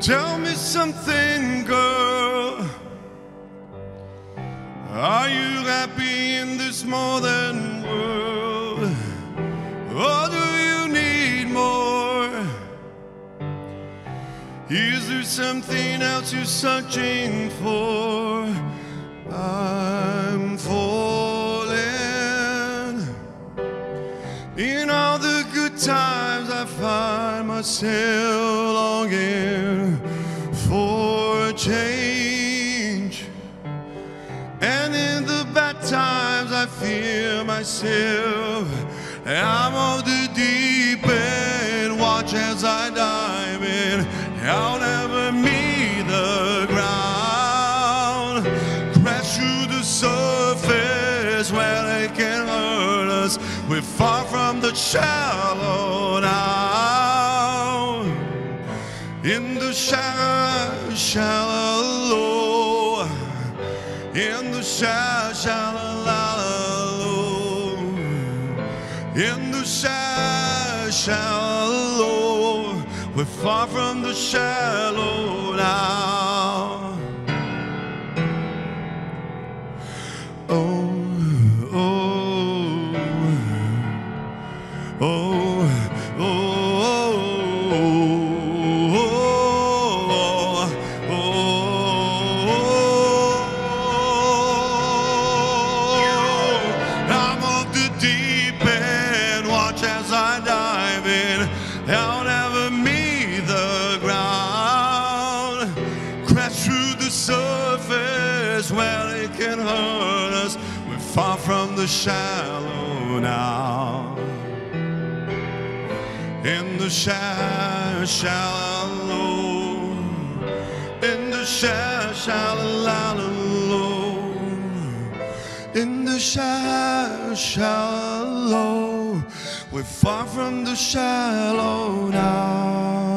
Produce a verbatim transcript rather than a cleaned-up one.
Tell me something, girl. Are you happy in this modern world? Or do you need more? Is there something else you're searching for? I'm falling. In all the good times I find myself longing for change, and in the bad times I fear myself. I'm on the deep end, watch as I dive in. I'll never meet the ground, crash through the surface where they can hurt us. We're far from the shallow now. In the shallow, shallow, in the shallow, shallow, in the shallow, shallow. We're far from the shallow now. Oh, oh, oh, oh, oh, oh. I'm off the deep end, watch as I dive in. I'll never meet the ground, crash through the surface where it can hurt us. We're far from the shallow now. In the shallow, shallow, in the shallow, shallow, in the shallow, shallow. We're far from the shallow now.